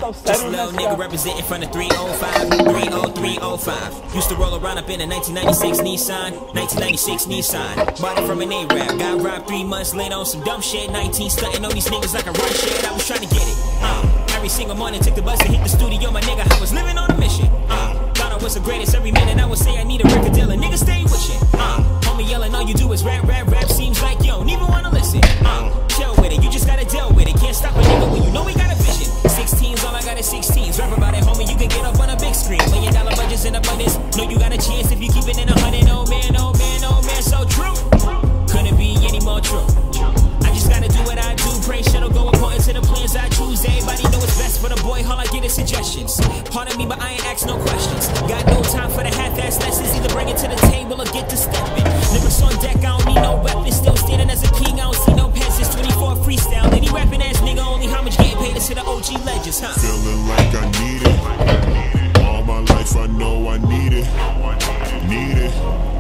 Just a little nigga representing from the 305, 30305. Used to roll around up in a 1996 Nissan, 1996 Nissan. Bought it from an A-Rap, got robbed 3 months later on some dumb shit. 19 stunting on these niggas like a run shit. I was trying to get it. Every single morning, took the bus and hit the studio, my nigga. I was living on a mission. Thought I was the greatest every minute. I would say I need a record deal, and nigga stay wishing. Homie yelling, all you do is rap, rap, rap. Seems like you don't even wanna listen. Chill with it, you just gotta deal with it. Can't stop a nigga when you know we got a vision. 16s, all I got is 16s. Rap about it, homie, you can get up on a big screen. $1 million budgets in abundance. Know you got a chance if you keep it in 100. Oh man, oh man, oh man, so true. Couldn't be any more true. I just gotta do what I do. Pray shit'll go according to the plans I choose. Everybody know what's best for the boy. All I get is suggestions. Pardon me, but I ain't ask no questions. Got no time for the half-ass lessons. Either bring it to the table or get to stepping. Lyrics on deck, I don't need no weapons. Still standing as a king, I don't see no peasants. 24 freestyle. Any rapping ass nigga, only how much getting paid is to the OG legends, huh? Feeling like I need it. All my life I know I need it. Need it.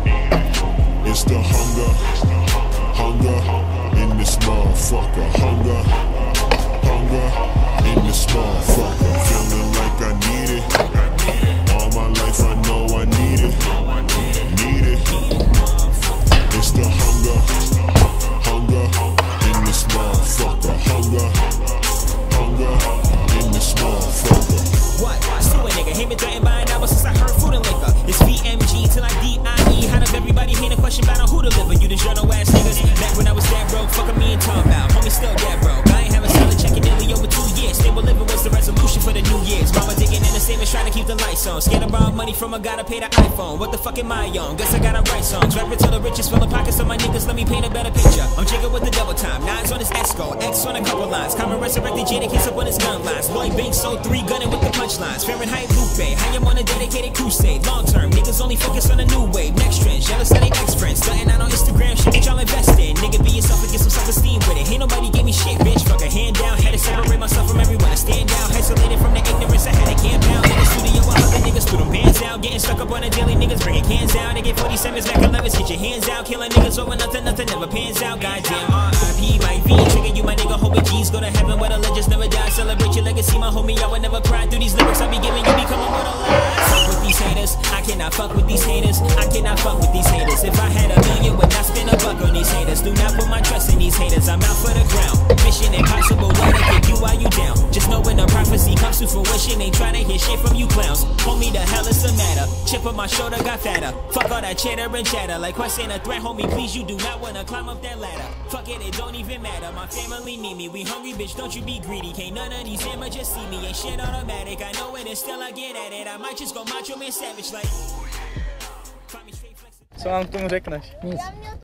It's the hunger. Hunger in this motherfucker. Hunger. Hunger in this motherfucker. Feeling like I need it. All my life I know I need it. Need it. It's the hunger. Hunger in this motherfucker. Hunger. Hunger in this motherfucker. What? Still a nigga, hate me threatened by an hour since I heard food and liquor. It's VMG till I DIE. How does everybody hate a question about on who deliver? You the journal ass niggas. Back when I was that broke, fucking me and talking about. Homie still that broke. I ain't having solid checking nearly over 2 years. Stable living was the resolution for the New Year's. Mama digging in the savings, trying to keep the lights on. Scared to borrow money from a guy to pay the iPhone. What the fuck am I on? Guess I gotta write songs. Rapping to the richest, fill the pockets of my niggas. Let me paint a better picture. I'm jigging with the double time. 9s on his Esco, X on a couple lines. Common resurrected Jada hits up on his gun lines. Lloyd Banks sold 3 gunning with the punchlines. Fahrenheit Lupe, I am on a dedicated crusade. Long term, niggas only focus on the new wave. Next trend, jealous of they ex-friends. Starting out on Instagram, shit that y'all invest in. Nigga, be yourself and get some self-esteem with it. Ain't nobody give me shit, bitch. Fuck a hand down, had to separate myself from everyone. I stand down, isolated from the ignorance. I had to camp out in the studio while other niggas threw them bands out. Getting stuck up on the daily niggas, bringing cans out. They get 47s back 11s, get your hands out. Killing niggas over nothing, nothing never pans out. Goddamn, RIP, my V. Trigger you, my nigga, hoping G's go to heaven where the legends never die. Celebrate your legacy, my homie, I would never cry. Through these lyrics I be giving, you become immortalized. Fuck with these haters, I cannot fuck with these haters. I cannot fuck with these haters. If I had $1 million, would not spend $1 on these haters. Do not put my trust in these haters. I'm out for the ground. Mission impossible, what to get you while you down. Just know when the prophecy comes to fruition, ain't trying to hear shit from you clowns. Homie, the hell is the matter? Chip on my shoulder got fatter. Fuck all that cheddar and chatter. Like Quest ain't a threat, homie, please, you do not wanna climb up that ladder. Fuck it, it don't even matter. My family need me. We hungry, bitch, don't you be greedy. Can't none of these amateurs see me. Ain't shit automatic. I know it and still I get at it. I might just go macho man savage like. Co vám k tomu řekneš? Nic.